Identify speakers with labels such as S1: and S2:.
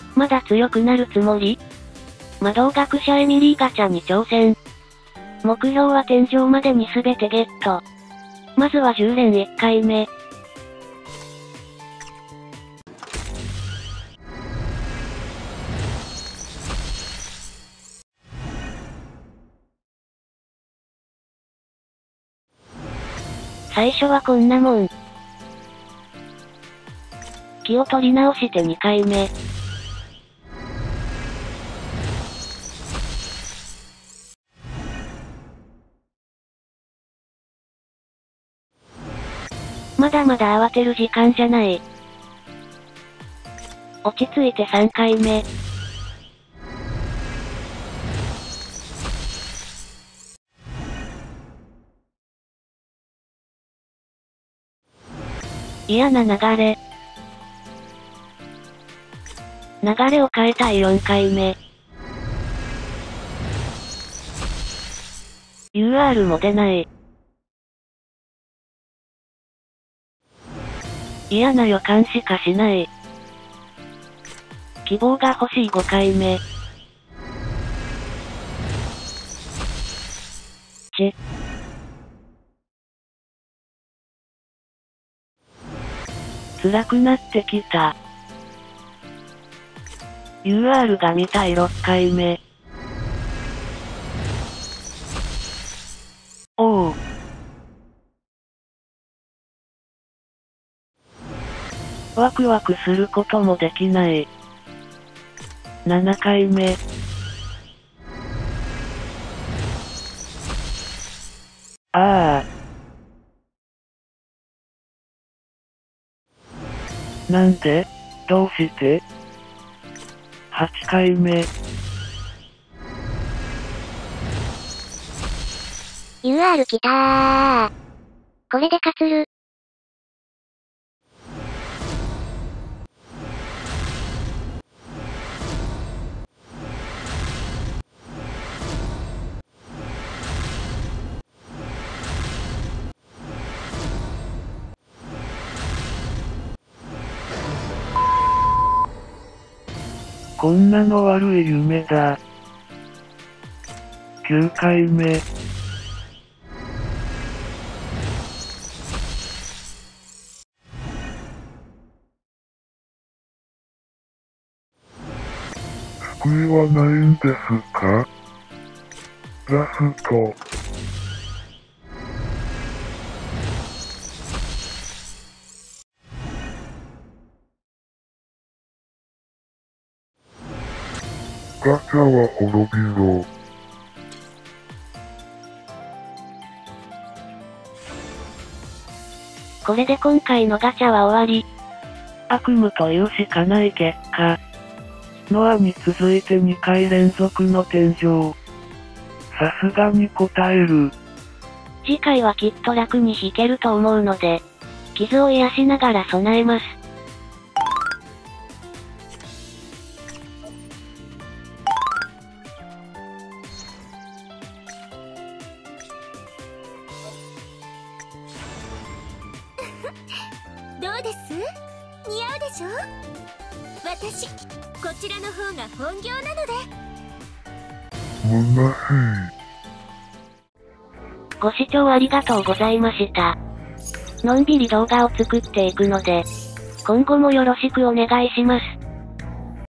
S1: まだ強くなるつもり？魔導学者エミリーガチャに挑戦。目標は天井までに全てゲット。まずは10連1回目。最初はこんなもん。気を取り直して2回目。まだまだ慌てる時間じゃない。落ち着いて3回目。嫌な流れ。流れを変えたい4回目。UR も出ない。嫌な予感しかしない。希望が欲しい5回目。辛くなってきた。UR が見たい6回目。おお。ワクワクすることもできない。7回目。ああ。なんで？どうして？ 8 回目。
S2: UR 来たー。これで勝つる。
S3: こんなの悪い夢だ。9回目。救いはないんですか？ラスト。ガチャは滅びろ。
S1: これで今回のガチャは終わり。悪夢というしかない結果。
S3: ノアに続いて2回連続の天井。さすがに答える。
S1: 次回はきっと楽に弾けると思うので、傷を癒しながら備えます。
S2: どうです？似合うでしょ？私、こちらの方が本業なので。
S3: 虚しい。
S1: ご視聴ありがとうございました。のんびり動画を作っていくので、今後もよろしくお願いします。